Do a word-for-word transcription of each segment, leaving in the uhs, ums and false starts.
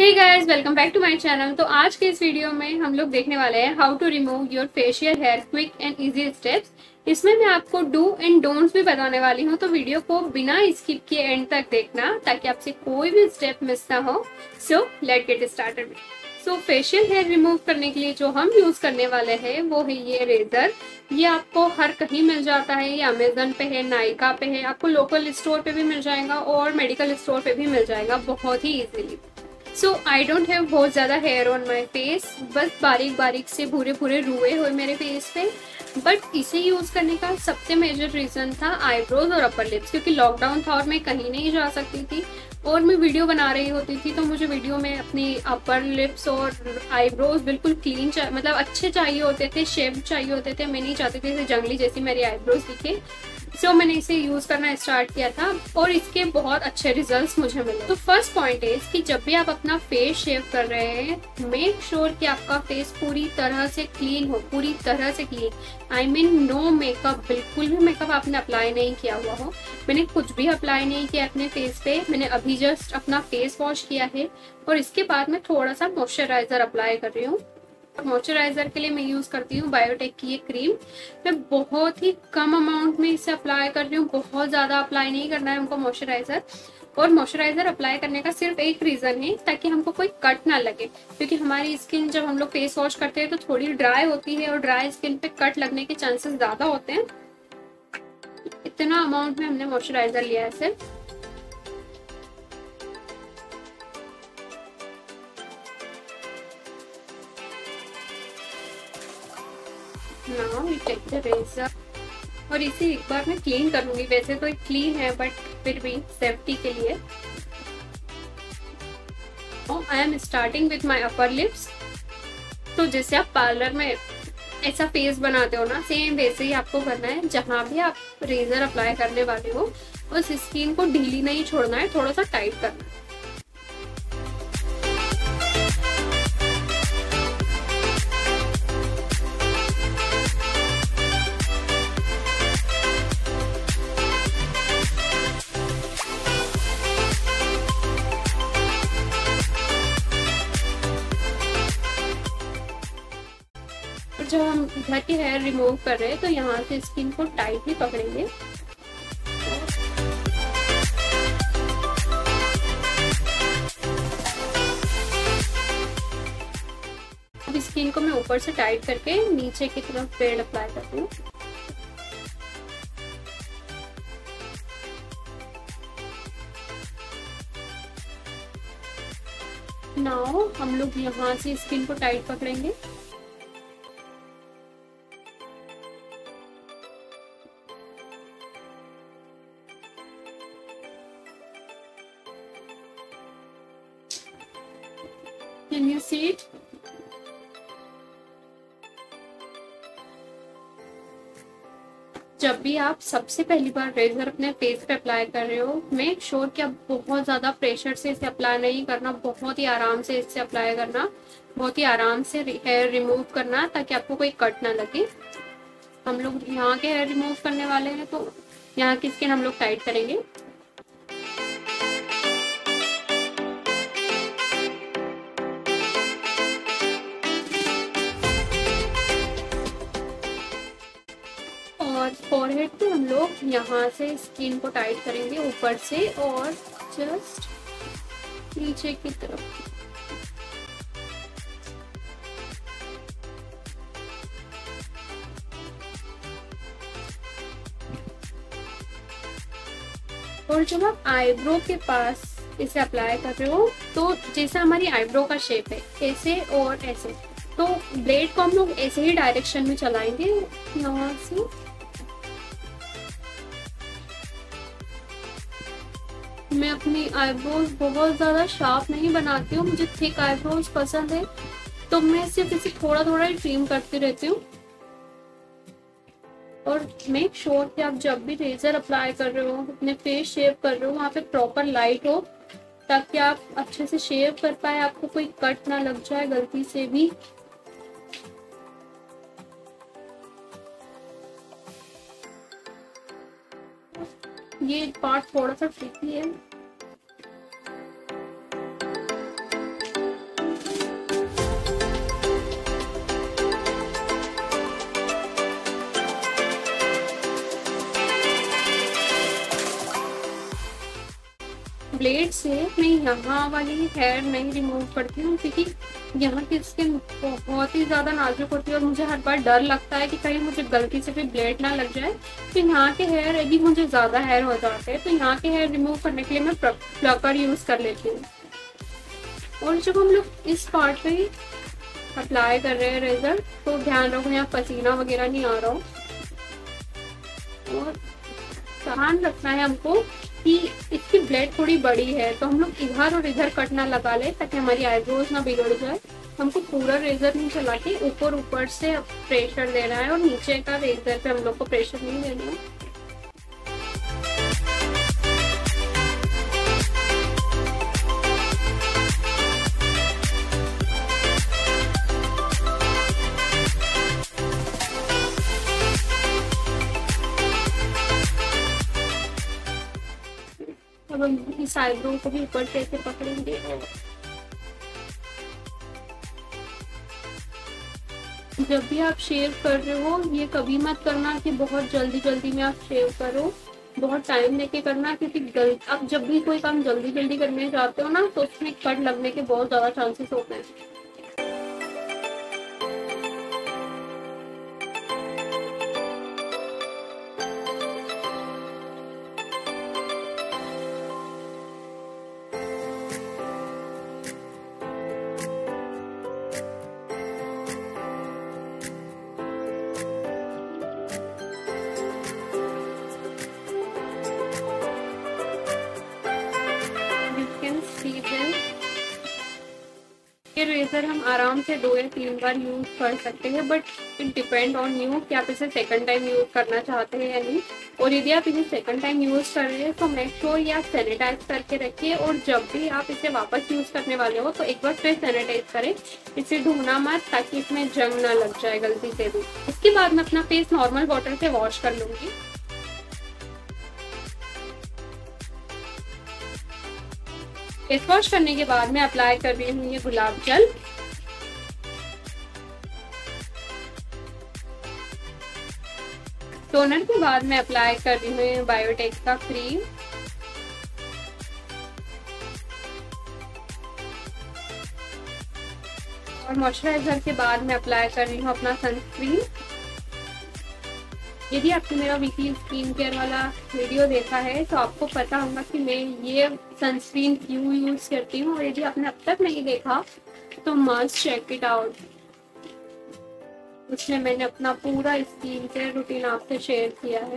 Hey guys, welcome back to my channel. तो आज के इस वीडियो में हम लोग देखने वाले हैं how to remove your facial hair quick and easy steps. इसमें मैं आपको डू एंड डोंट्स भी बताने वाली हूँ, तो वीडियो को बिना स्किप किए एंड तक देखना ताकि आपसे कोई भी स्टेप मिस ना हो। So let get started. So facial hair remove करने के लिए जो हम यूज करने वाले हैं वो है ये रेजर। ये आपको हर कहीं मिल जाता है, ये अमेजन पे है, नायका पे है, आपको लोकल स्टोर पे भी मिल जाएगा और मेडिकल स्टोर पे भी मिल जाएगा बहुत ही easily. So I don't have बहुत ज़्यादा हेयर ऑन माई फेस, बस बारीक बारीक से भूरे भूरे रुए हुए मेरे फेस पे। बट इसे यूज़ करने का सबसे मेजर रीज़न था आईब्रोज और अपर लिप्स, क्योंकि लॉकडाउन था और मैं कहीं नहीं जा सकती थी और मैं वीडियो बना रही होती थी, तो मुझे वीडियो में अपनी अपर लिप्स और आईब्रोज बिल्कुल क्लीन मतलब अच्छे चाहिए होते थे, शेप चाहिए होते थे। मैं नहीं चाहती थी जैसे जंगली जैसी मेरी आईब्रोज दिखे। सो so, मैंने इसे यूज करना स्टार्ट किया था और इसके बहुत अच्छे रिजल्ट्स मुझे मिले। तो फर्स्ट पॉइंट है कि जब भी आप अपना फेस शेव कर रहे हैं, मेक श्योर कि आपका फेस पूरी तरह से क्लीन हो, पूरी तरह से clean. I mean no makeup, बिल्कुल भी मेकअप आपने अप्लाई नहीं किया हुआ हो। मैंने कुछ भी अप्लाई नहीं किया अपने फेस पे। मैंने अभी जस्ट अपना फेस वॉश किया है और इसके बाद मैं थोड़ा सा मॉइस्चराइजर अप्लाई कर रही हूँ। मॉइस्चराइजर के लिए मैं यूज करती हूँ बायोटेक की ये क्रीम। मैं बहुत ही कम अमाउंट में इसे अप्लाई कर रही हूँ, बहुत ज्यादा अप्लाई नहीं करना है हमको मॉइस्चराइजर। और मॉइस्चराइजर अप्लाई करने का सिर्फ एक रीजन है, ताकि हमको कोई कट ना लगे, क्योंकि हमारी स्किन जब हम लोग फेस वॉश करते हैं तो थोड़ी ड्राई होती है और ड्राई स्किन पे कट लगने के चांसेस ज्यादा होते हैं। इतना अमाउंट में हमने मॉइस्चराइजर लिया है सिर्फ। Now we take the razor और इसे एक बार मैं क्लीन करूंगी। वैसे तो क्लीन है बट फिर भी सेफ्टी के लिए। I am starting with my upper lips. तो जैसे आप पार्लर में ऐसा फेस बनाते हो ना, सेम वैसे ही आपको करना है। जहां भी आप रेजर अप्लाई करने वाले हो उस स्किन को ढीली नहीं छोड़ना है, थोड़ा सा टाइट करना है। जब हम घर के हेयर रिमूव कर रहे हैं तो यहाँ से स्किन को टाइटली पकड़ेंगे। अब स्किन को मैं ऊपर से टाइट करके नीचे की तरफ पेड़ अप्लाई करती हूँ। नाउ हम लोग यहाँ से स्किन को टाइट पकड़ेंगे। Can you see it? जब भी आप सबसे पहली बार रेजर अपने फेस पे अप्लाई कर रहे हो, मेक श्योर कि आप बहुत ज्यादा प्रेशर से इसे अप्लाई नहीं करना, बहुत ही आराम से इसे अप्लाई करना, बहुत ही आराम से हेयर रिमूव करना ताकि आपको कोई कट ना लगे। हम लोग यहाँ के हेयर रिमूव करने वाले हैं तो यहाँ की स्किन हम लोग टाइट करेंगे। और फोरहेड पे हम लोग यहाँ से स्किन को टाइट करेंगे ऊपर से और जस्ट नीचे की तरफ। और जब आप आईब्रो के पास इसे अप्लाई कर रहे हो तो जैसा हमारी आईब्रो का शेप है ऐसे और ऐसे, तो ब्लेड को हम लोग ऐसे ही डायरेक्शन में चलाएंगे यहाँ से। मैं अपनी आईब्रोज बहुत ज्यादा शार्प नहीं बनाती हूँ, मुझे थिक आईब्रोज पसंद है, तो मैं सिर्फ इसे थोड़ा थोड़ा ही ट्रिम करती रहती हूँ। और मेक श्योर कि आप जब भी रेजर अप्लाई कर रहे हो, अपने फेस शेव कर रहे हो, वहाँ पे प्रॉपर लाइट हो ताकि आप अच्छे से शेव कर पाए, आपको कोई कट ना लग जाए गलती से भी। ये पार्ट थोड़ा सा ट्रिकी है। ब्लेड से मैं यहाँ वाली हेयर नहीं रिमूव करती हूँ, क्योंकि यहाँ की स्किन बहुत ही ज़्यादा नाजुक होती है और मुझे हर बार डर लगता है कि कहीं मुझे गलती से भी ब्लेड ना लग जाए। तो यहाँ के हेयर यदि मुझे ज़्यादा हेयर हो जाते हैं तो यहाँ के हेयर रिमूव करने के लिए मैं प्लकर यूज़ कर लेती हूँ। और जब हम लोग इस पार्ट पे ही अप्लाई कर रहे हैं रेजर, तो ध्यान रखो यहाँ पसीना वगैरह नहीं आ रहा हो। और ध्यान रखना है हमको कि इसकी ब्लेड थोड़ी बड़ी है, तो हम लोग इधर और इधर कट ना लगा ले ताकि हमारी आईब्रोज ना बिगड़ जाए। हमको पूरा रेजर नहीं चला के ऊपर ऊपर से प्रेशर देना है और नीचे का रेजर पे हम लोग को प्रेशर नहीं देना है। अब हम इस आईब्रो को भी ऊपर से ऐसे पकड़ेंगे। जब भी आप शेव कर रहे हो ये कभी मत करना कि बहुत जल्दी जल्दी में आप शेव करो, बहुत टाइम लेके करना, क्योंकि गलत आप जब भी कोई काम जल्दी जल्दी करने जाते हो ना तो उसमें कट लगने के बहुत ज़्यादा चांसेस होते हैं। ये रेजर हम आराम से दो या तीन बार यूज कर सकते हैं, but it depend on you कि आप इसे सेकंड टाइम यूज करना चाहते हैं या नहीं। और यदि आप इसे सेकंड टाइम यूज कर रहे हैं तो मेक श्योर ये आप सैनिटाइज करके रखिए, और जब भी आप इसे वापस यूज करने वाले हो तो एक बार फिर सैनिटाइज करें, इसे धोना मत ताकि इसमें जंग ना लग जाए गलती से भी। इसके बाद मैं अपना फेस नॉर्मल वाटर से वॉश कर लूंगी। फेस वॉश करने के बाद मैं अप्लाई कर रही हूँ ये गुलाब जल। टोनर के बाद मैं अप्लाई कर रही हूँ बायोटेक का क्रीम। और मॉइस्चराइजर के बाद मैं अप्लाई कर रही हूँ अपना सनस्क्रीन। यदि आपने मेरा वीकली स्किन केयर वाला वीडियो देखा है तो आपको पता होगा कि मैं ये सनस्क्रीन क्यों यूज करती हूँ, और यदि आपने अब तक नहीं देखा तो मस्ट चेक इट आउट। उसमें मैंने अपना पूरा स्किन केयर रूटीन आपसे शेयर किया है।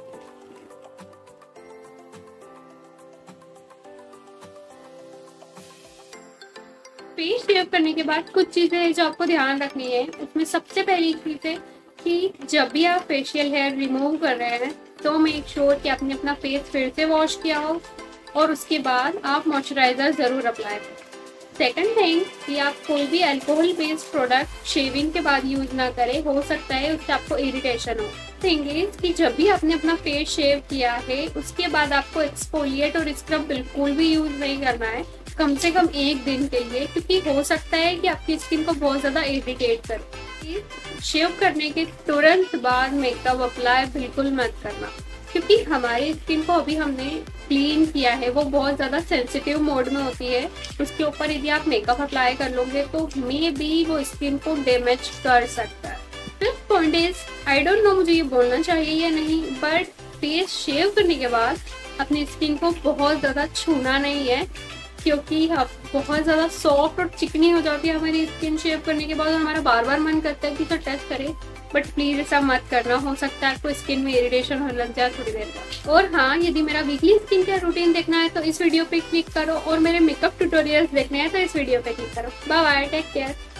फेस शेव करने के बाद कुछ चीजें जो आपको ध्यान रखनी है, उसमें सबसे पहली चीज है कि जब भी आप फेशियल हेयर रिमूव कर रहे हैं तो मेक श्योर कि आपने अपना फेस फिर से वॉश किया हो और उसके बाद आप मॉइस्चराइजर जरूर अप्लाई करें। सेकंड थिंग कि आप कोई भी अल्कोहल बेस्ड प्रोडक्ट शेविंग के बाद यूज ना करें, हो सकता है उससे आपको इरिटेशन हो। थिंग इज कि जब भी आपने अपना फेस शेव किया है उसके बाद आपको एक्सफोलिएट और स्क्रब बिल्कुल भी यूज नहीं करना है, कम से कम एक दिन के लिए, क्योंकि हो सकता है कि आपकी स्किन को बहुत ज्यादा इरिटेट करे। शेव करने के तुरंत बाद मेकअप अप्लाई बिल्कुल मत करना, क्योंकि हमारी स्किन को अभी हमने क्लीन किया है, वो बहुत ज़्यादा सेंसिटिव मोड में होती है। उसके ऊपर यदि आप मेकअप अप्लाई कर लोगे तो मे बी वो स्किन को डैमेज कर सकता है। Fifth point is, I don't know मुझे ये बोलना चाहिए या नहीं, बट फेस शेव करने के बाद अपनी स्किन को बहुत ज़्यादा छूना नहीं है, क्योंकि हम बहुत ज़्यादा सॉफ्ट और चिकनी हो जाती है हमारी स्किन शेव करने के बाद, और हमारा बार बार मन करता है कि तो टच करे, बट प्लीज ऐसा मत करना। हो सकता है आपको स्किन में इरिटेशन होने लग जाए थोड़ी देर बाद। और हाँ, यदि मेरा वीकली स्किन केयर रूटीन देखना है तो इस वीडियो पे क्लिक करो, और मेरे मेकअप ट्यूटोरियल्स देखने हैं तो इस वीडियो पे क्लिक करो। Bye bye, take care.